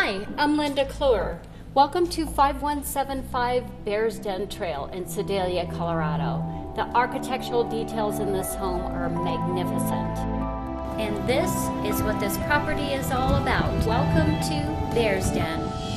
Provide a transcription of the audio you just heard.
Hi, I'm Linda Kluwer. Welcome to 5175 Bears Den Trail in Sedalia, Colorado. The architectural details in this home are magnificent. And this is what this property is all about. Welcome to Bears Den.